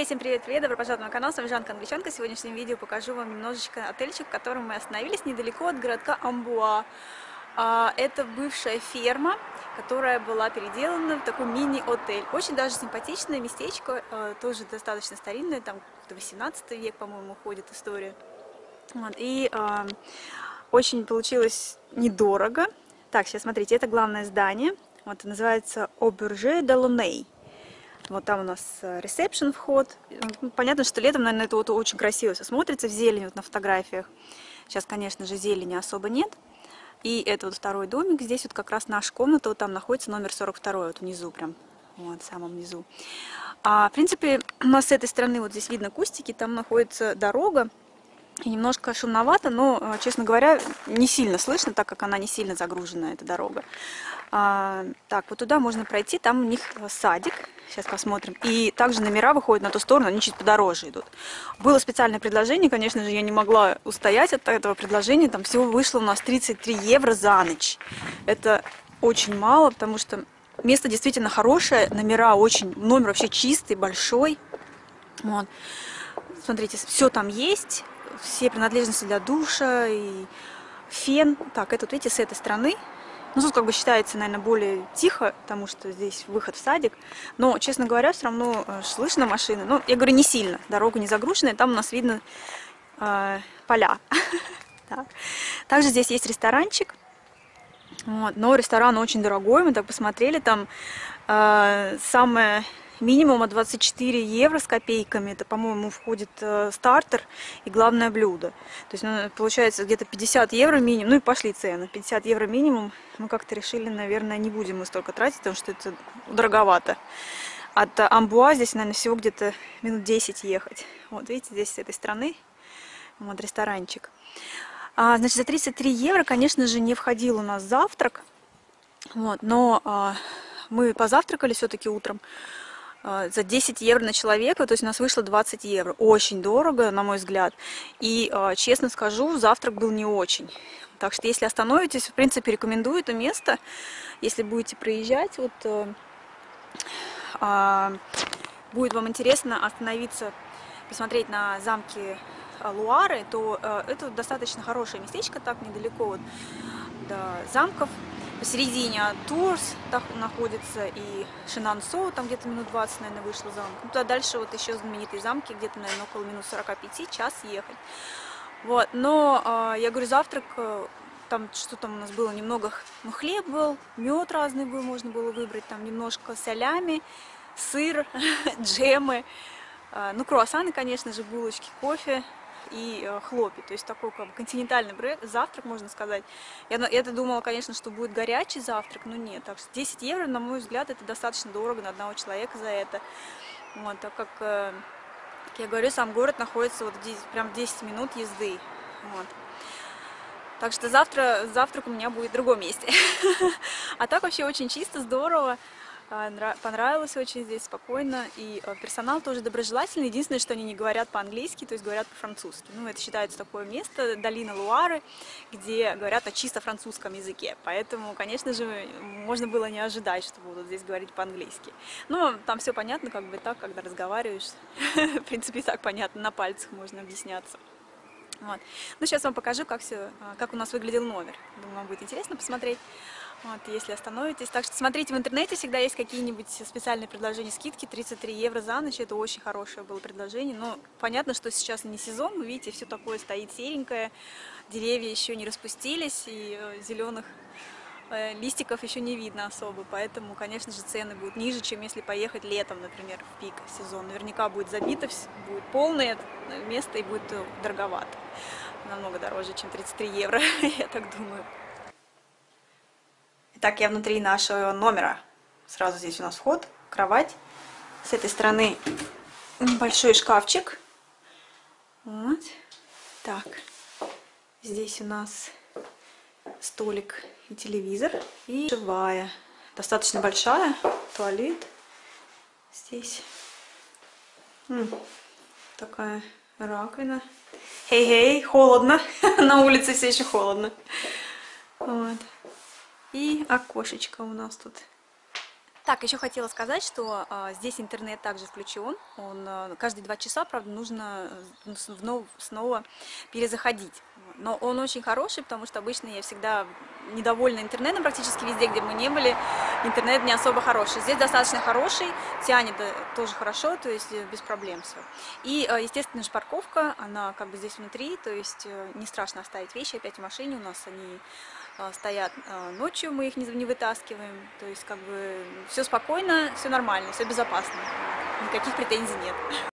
Хей, всем привет-привет, добро пожаловать на мой канал, с вами Жанка-англичанка. В сегодняшнем видео покажу вам немножечко отельчик, в котором мы остановились недалеко от городка Амбуа. Это бывшая ферма, которая была переделана в такой мини-отель. Очень даже симпатичное местечко, тоже достаточно старинное, там 18 век, по-моему, уходит история. Вот, и очень получилось недорого. Так, сейчас смотрите, это главное здание, вот называется Auberge de Launay. Вот там у нас ресепшн, вход. Понятно, что летом, наверное, это вот очень красиво все смотрится в зелени, вот на фотографиях. Сейчас, конечно же, зелени особо нет. И это вот второй домик. Здесь вот как раз наша комната, вот там находится номер 42, вот внизу прям, вот в самом низу. В принципе, у нас с этой стороны вот здесь видно кустики, там находится дорога. И немножко шумновато, но, честно говоря, не сильно слышно, так как она не сильно загружена, эта дорога. Так, вот туда можно пройти, там у них садик, сейчас посмотрим. И также номера выходят на ту сторону, они чуть подороже идут. Было специальное предложение, конечно же, я не могла устоять от этого предложения. Там всего вышло у нас 33 евро за ночь. Это очень мало, потому что место действительно хорошее, номера очень, номер вообще чистый, большой. Вот. Смотрите, все там есть. Все принадлежности для душа и фен. Так, это вот видите, с этой стороны. Ну, тут как бы считается, наверное, более тихо, потому что здесь выход в садик. Но, честно говоря, все равно слышно машины. Ну, я говорю, не сильно. Дорога не загруженная, там у нас видно поля. Также здесь есть ресторанчик. Вот. Но ресторан очень дорогой, мы так посмотрели. Там самое... Минимум от 24 евро с копейками. Это, по-моему, входит стартер и главное блюдо. То есть, ну, получается, где-то 50 евро минимум. Ну и пошли цены. 50 евро минимум. Мы как-то решили, наверное, не будем мы столько тратить, потому что это дороговато. От Амбуа здесь, наверное, всего где-то минут 10 ехать. Вот, видите, здесь с этой стороны вот ресторанчик. Значит, за 33 евро, конечно же, не входил у нас завтрак. Вот, но мы позавтракали все-таки утром. За 10 евро на человека, то есть у нас вышло 20 евро. Очень дорого, на мой взгляд. И, честно скажу, завтрак был не очень. Так что, если остановитесь, в принципе, рекомендую это место. Если будете проезжать, вот будет вам интересно остановиться, посмотреть на замки Луары, то это достаточно хорошее местечко, так недалеко вот до замков. Посередине Турс находится и Шинансо, там где-то минут 20, наверное, вышло замок. Ну, туда дальше вот еще знаменитые замки, где-то, наверное, около минут 45, час ехать. Вот, но, я говорю, завтрак, там что там у нас было немного, ну, хлеб был, мед разный был, можно было выбрать, там немножко солями, сыр, джемы, ну, круассаны, конечно же, булочки, кофе и хлопья, то есть такой как бы континентальный завтрак, можно сказать. Я-то думала, конечно, что будет горячий завтрак, но нет. Так что 10 евро, на мой взгляд, это достаточно дорого на одного человека за это. Вот, так как я говорю, сам город находится вот прям 10 минут езды. Вот. Так что завтрак у меня будет в другом месте. А так вообще очень чисто, здорово. Понравилось очень здесь, спокойно, и персонал тоже доброжелательный. Единственное, что они не говорят по-английски, то есть говорят по-французски. Ну, это считается такое место, долина Луары, где говорят на чисто французском языке. Поэтому, конечно же, можно было не ожидать, что будут здесь говорить по-английски. Но там все понятно, как бы так, когда разговариваешь. В принципе, и так понятно, на пальцах можно объясняться. Вот. Ну, сейчас вам покажу, как у нас выглядел номер. Думаю, вам будет интересно посмотреть. Вот, если остановитесь. Так что смотрите в интернете, всегда есть какие-нибудь специальные предложения, скидки. 33 евро за ночь, это очень хорошее было предложение. Но понятно, что сейчас не сезон, вы видите, все такое стоит серенькое, деревья еще не распустились, и зеленых листиков еще не видно особо. Поэтому, конечно же, цены будут ниже, чем если поехать летом, например, в пик сезон. Наверняка будет забито, будет полное место и будет дороговато. Намного дороже, чем 33 евро, я так думаю. Итак, я внутри нашего номера. Сразу здесь у нас вход, кровать. С этой стороны большой шкафчик. Вот. Так. Здесь у нас столик и телевизор. И живая. Достаточно большая. Туалет. Здесь. Такая раковина. Хей-хей, холодно. На улице все еще холодно. Вот. И окошечко у нас тут Так, еще хотела сказать, что здесь интернет также включен. Он каждые 2 часа, правда, нужно снова перезаходить. Но он очень хороший, потому что обычно я всегда недовольна интернетом практически везде, где мы не были. Интернет не особо хороший. Здесь достаточно хороший, тянет тоже хорошо, то есть без проблем все. И, естественно же, парковка, она как бы здесь внутри, то есть не страшно оставить вещи опять в машине. У нас они стоят ночью, мы их не вытаскиваем. То есть как бы все спокойно, все нормально, все безопасно. Никаких претензий нет.